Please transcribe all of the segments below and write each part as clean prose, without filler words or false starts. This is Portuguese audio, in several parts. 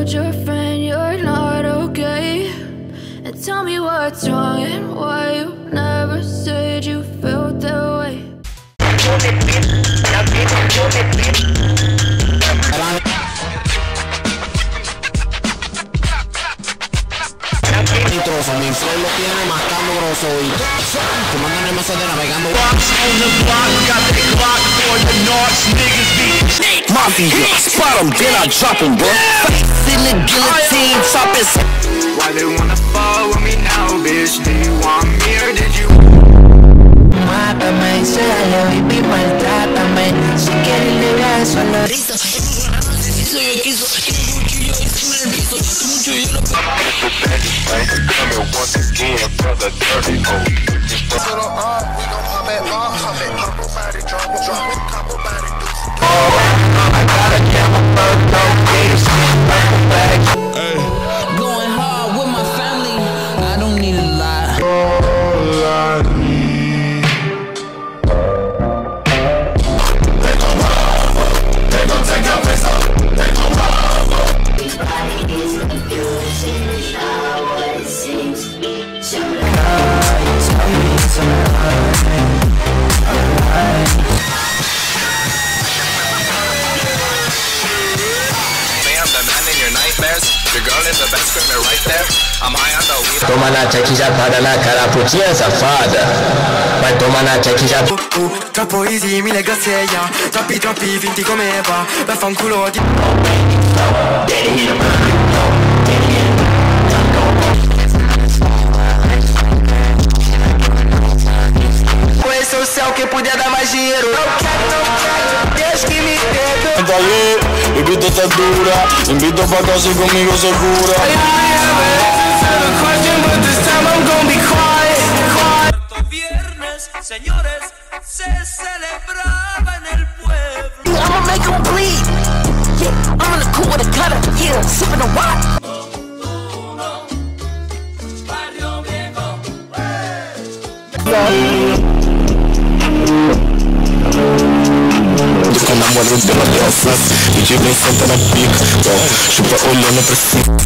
told your friend you're not okay, and tell me what's wrong and why you never said you felt that way. Mi flow lo tiene mascando grosso y comandando el mazo de navegando. Mafia, spot him, then I drop him, bro. In the guillotine, chop his. Why they wanna fall with me now, bitch? Do you want me or did you? Mátame, suéltalo, baby, maltrátame. Si quieres liberar, solo Going hard with my family, I don't need a lot. All I need. They gon' take your face off. They gon' rob her. Everybody is confusing, not what it seems. So tell me it's alright. The man in your nightmares, your girl is the best screamer right there. I'm high on the weed. Toma na check chapada na cara putinha safada. Vai tomar na check já. Troppo easy, 1000 grazie, yeah. Troppi, finti come va. Vaffanculo di. Conhecer o céu, quem puder dar mais dinheiro. Não quero, Deus que me perdoe. Dale, bebida está dura, invito pa' casa conmigo segura. Viernes, señores, se celebraba en el pueblo. I'ma make him bleed. Yeah, I'm in the cool with a cutter. Yeah, sipping a wine. Barrio Viejo. Com namoro dela deu flash, e de bem senta na pica, chupa olhando pra cima.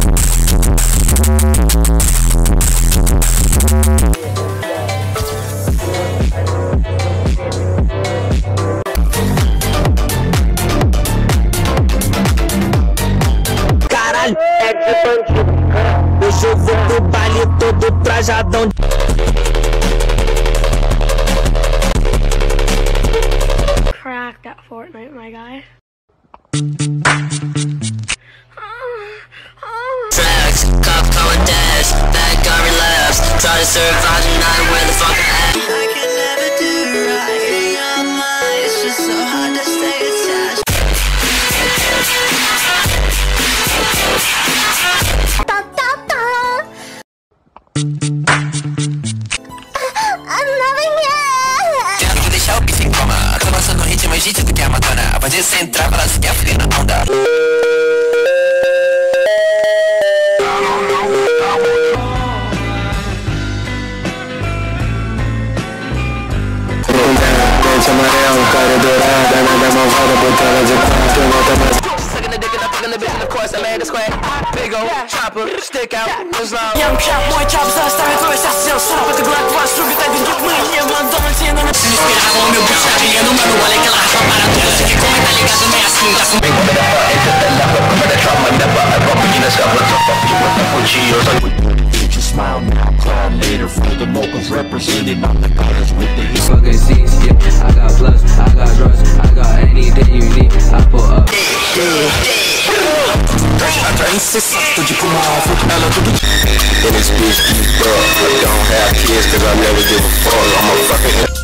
Caralho, é de bandido. Hoje eu vou pro baile todo trajadão. Cracked at Fortnite, my guy. Flex, cop car dash, bad guy relapse. Try to survive the night, where the fuck I at? I can never do right in your mind. It's just so hard to stay attached. I'm loving it. Tendo que deixar o bicho em coma. Tô lançando no ritmo, agite do que é a Madonna. A fazer você entrar, ela se quer fuder na onda. Pente amarelo, cara dourada, nada malvada, botando de quatro, volta mais. Sucking the dick and I'm fucking the bitch, and of course I made a square. Big ol' chopper, stick out, Islam. Young chap, мой чап заставит твой сосед. Срав это глад, вас любит один гид. Мы не в Макдональдсе, но на... Se me inspirava o meu beat, tá brilhando, mano, olha aquela raça para tudo. Você que come, tá ligado, não é assim, tá com... Bem como é da fã, esse é da fã, como é da trauma, da fã, a copa de nas capas, só pop de boa, fugiu, smile now, cry later for the locals represented, I'm the guys with the heat. Fucking seats, yeah, I got plus, I got drugs, I got anything you need, I pull up. Insensato de fumar, ela tudo. In this bitch, bro, I don't have kids cause I never give a fuck, I'm a fucking...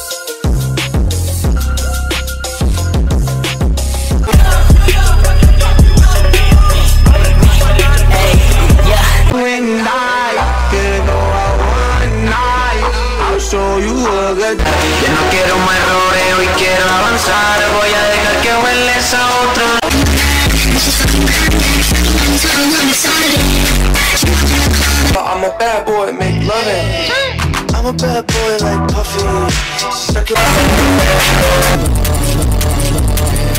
Ya no quiero más rodeo y quiero avanzar. Voy a dejar que hueles a otro. I'm a bad boy, make loving. I'm a bad boy like Puffy.